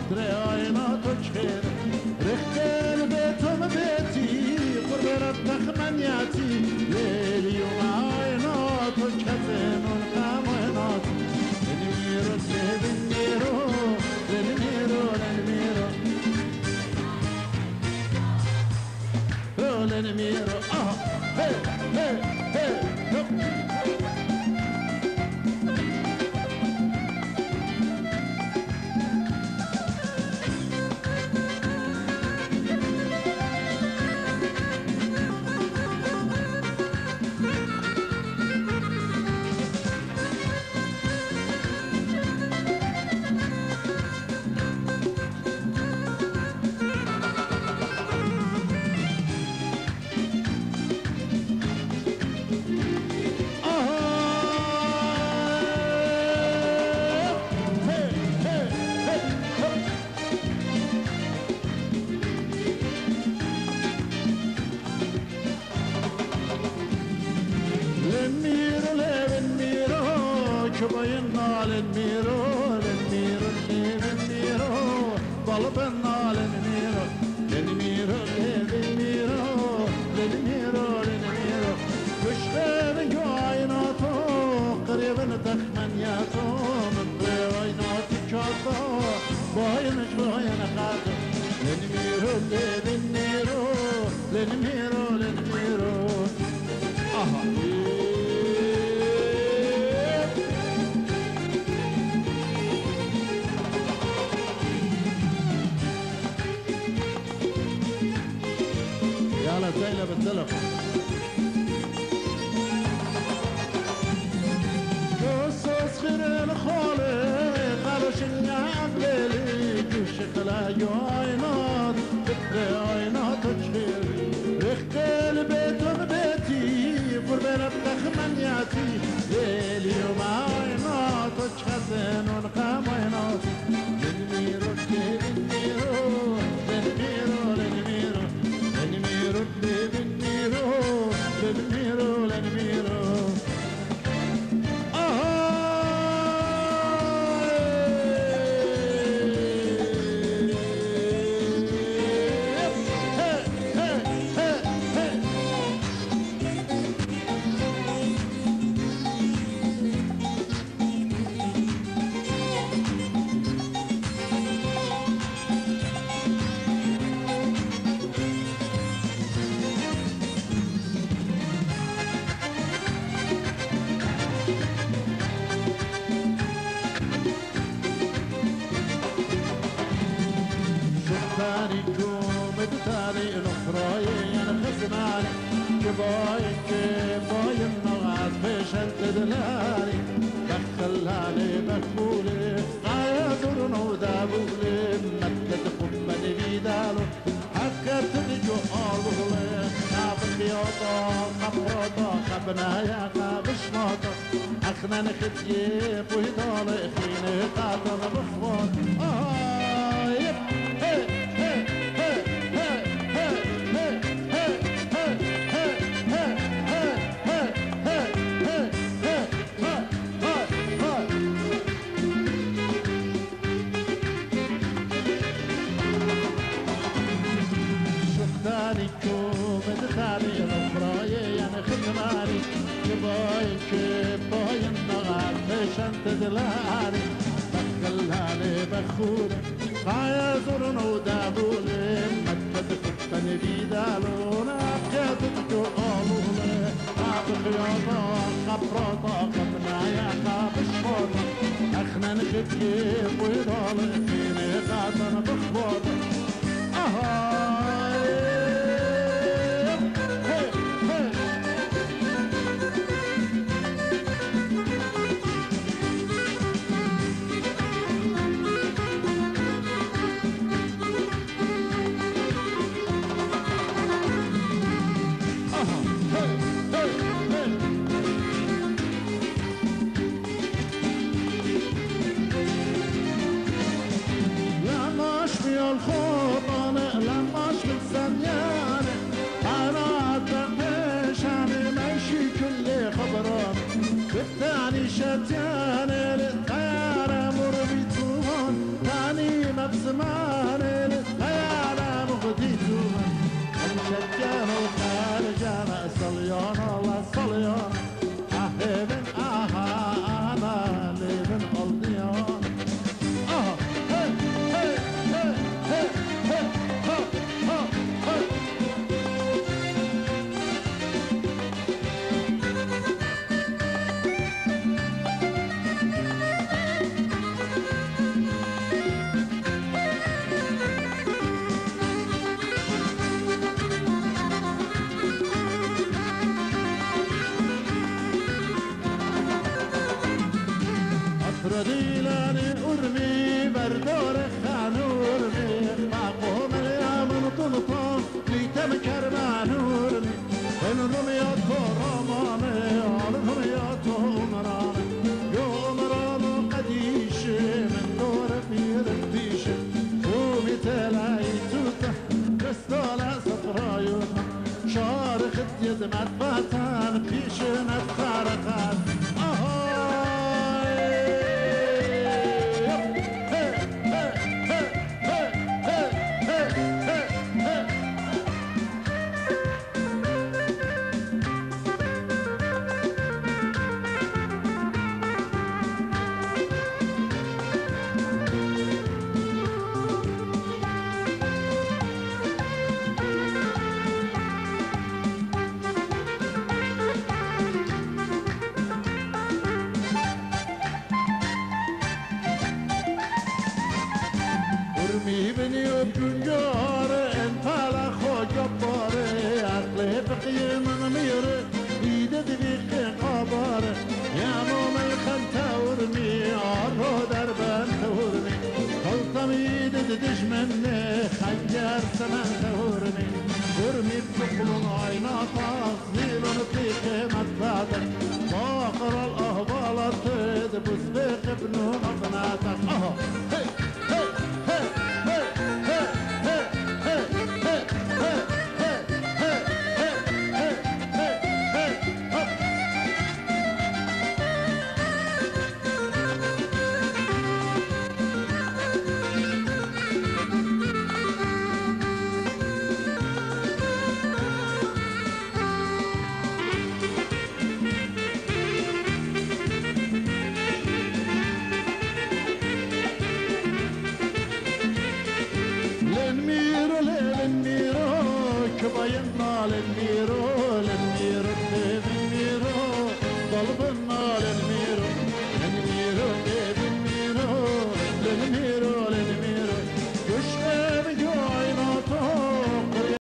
درياينا تشخير رختل بيتهم بيتي قربت تخمنياتي ليلي وعينا تشخزن والقامينات لنميرو لنميرو لنميرو لنميرو لنميرو هي هي هي من الخيال مغديتو مشجع وخارجة صليان الله صليان أهبن أنا لبن الضيان هي هي هي هي هي ها ها رديلاني أرمي بردور خانورمي معقوم اليمن طنطان ليتم كرمان أرمي الرميات رماني الرميات أمراني يوم قديش من دور في الديش قومي تلاقي توته كستالة صفرايوها شارخ يد مدفاتان بيش مدخارخات بني وبجنجار انت على خو جبار عقلي بقي من مير ايدك بيك قبار يا موم الخنتا ورمي عرو دربان تورمي خلطم ايدك دش مني خنجر سمن تورمي ورمي بطفل عيناتا زيل نطيق مدفاتك باقر الاهبال تدبس بيك ابنو ابناتك